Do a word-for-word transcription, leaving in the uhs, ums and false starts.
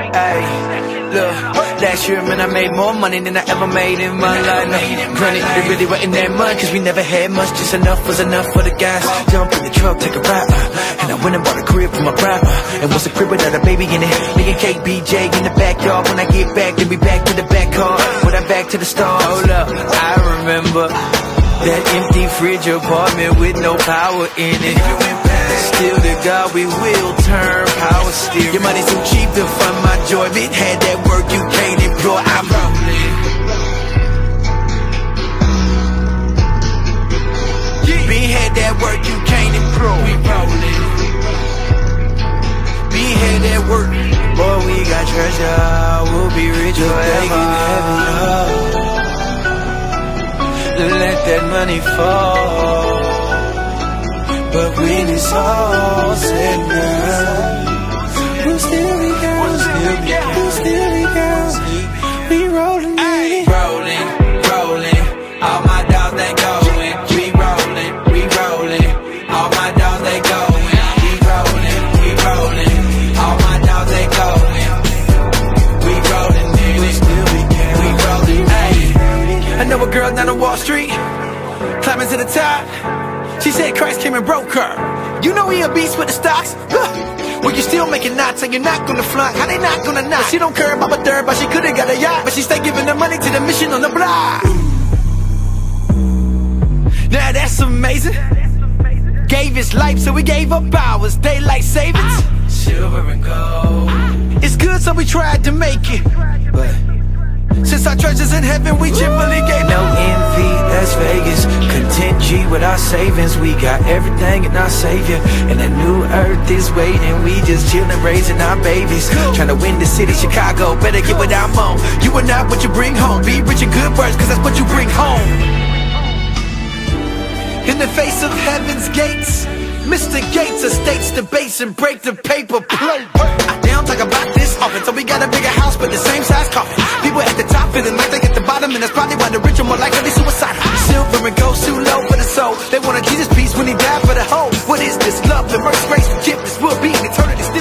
Ay, look, last year, man, I made more money than I ever made in my life. Granted, it really wasn't that much, cause we never had much. Just enough was enough for the guys. Jump in the truck, take a ride, uh, and I went and bought a crib for my bride. Uh, and once a crib without a baby in it, me and K B J in the backyard. When I get back, then we back to the back car. When I'm back to the stars. Hold up, I remember that empty fridge apartment with no power in it. Still to God we will turn power steering. Your money's too cheap to fund my joy. It had that work you can't employ. I'm rolling. We had that work you can't employ. We rolling. We had that work. Boy, we got treasure. We'll be rich forever. Let that money fall. But when it's all said and done, we'll still be girls, we'll still be girls, we'll still be girls. We rollin', baby. Rollin', rollin', all my dogs they goin'. We rollin', we rollin', all my dogs they goin'. We rollin', we rollin', all my dogs they goin'. We rollin', baby. We'll still be girls, we rollin', ayy. I know a girl down on Wall Street, climbing to the top. She said Christ came and broke her. You know he a beast with the stocks. Huh. Well, you still making knots and you're not gonna flunk. How they not gonna knock? She don't care about a third, but she could've got a yacht. But she stay giving the money to the mission on the block. Now that's amazing. Gave his life, so we gave up ours. Daylight savings, silver and gold. It's good, so we tried to make it. But since our treasures in heaven, we cheerfully gave no envy, Las Vegas. Content G with our savings. We got everything in our Savior. And a new earth is waiting. We just chillin', raising our babies. Trying to win the city, Chicago. Better get what I'm on. You are not what you bring home. Be rich in good words, cause that's what you bring home. In the face of heaven's gates, Mister Gates estates the base and break the paper plate. I don't talk about this often, so we got a bigger house but the same size coffin. People at the top feeling like they at the bottom, and that's probably why the rich are more likely suicidal. Silver and gold too low for the soul. They want a Jesus piece when he died for the whole. What is this? Love, the mercy, grace, forgiveness will be in eternity still.